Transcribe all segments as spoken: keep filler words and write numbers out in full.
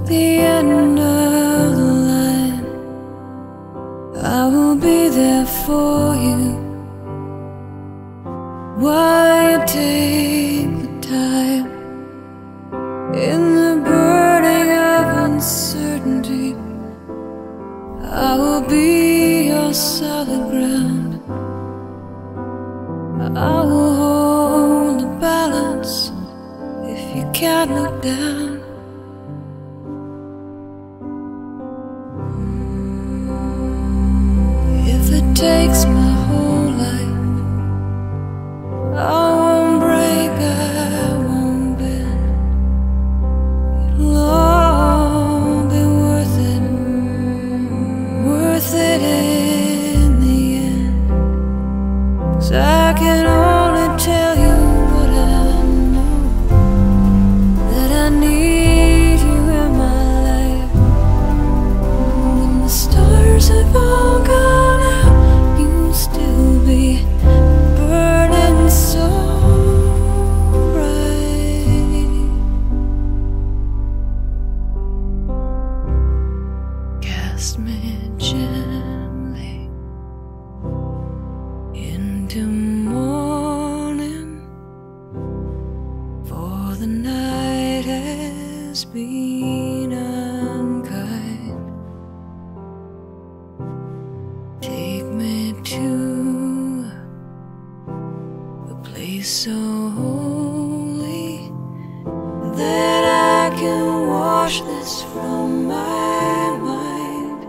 the end of the line, I will be there for you while you take the time. In the burning of uncertainty, I will be your solid ground. I will hold the balance if you can't look down. If it takes my whole life, I won't break, I won't bend. It'll all be worth it, worth it in the end. 'Cause I can only tell you what I know, that I need you in my life. When the stars have all gone out, you'll still be burning so bright. Cast me gently into morning, for the night has been unkind. Take me to a place so holy that I can wash this from my mind.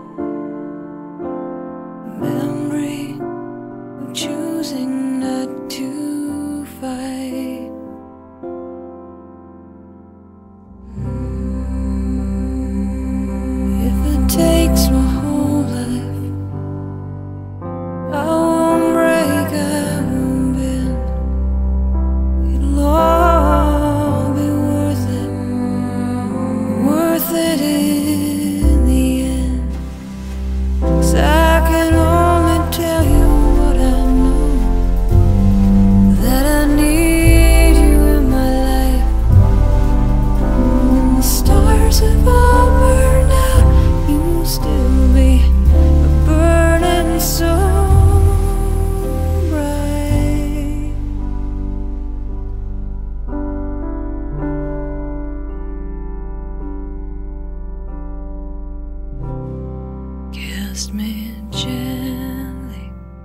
Memory of choosing not to fight. If it takes my whole life, I won't break, I won't bend. It'll all be worth it, worth it in the end. 'Cause I can only tell you what I know, that I need you in my life. When the stars have all burned out, you'll still be burning so bright. Cast me gently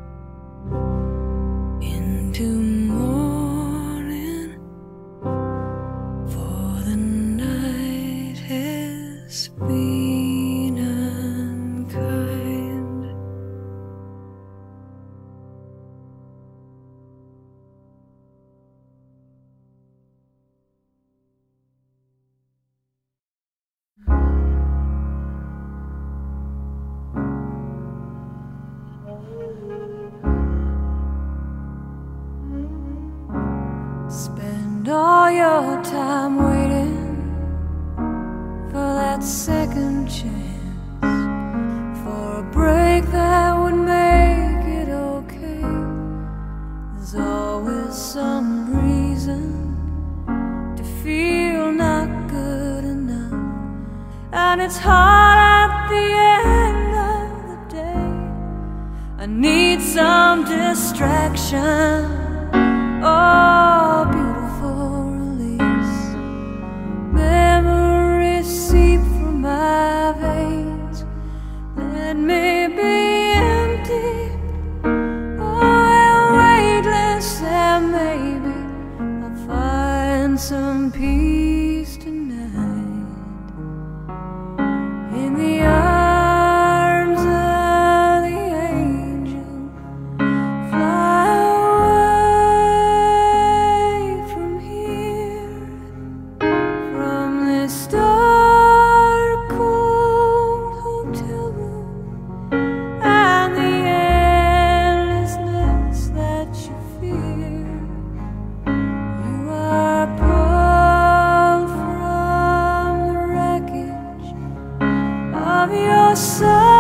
into morning, for the night has been unkind. Spend all your time waiting for that second chance, for a break that would make it okay. There's always some reason to feel not good enough, and it's hard at the end of the day. I need some distraction, oh, beautiful release. Memories seep from my veins. Let me be empty, oh, and weightless, and maybe I'll find some peace tonight in the arms of the angel. Fly away from here, from this dark, cold hotel room, and the endlessness that you fear. You are pulled from the wreckage of your soul.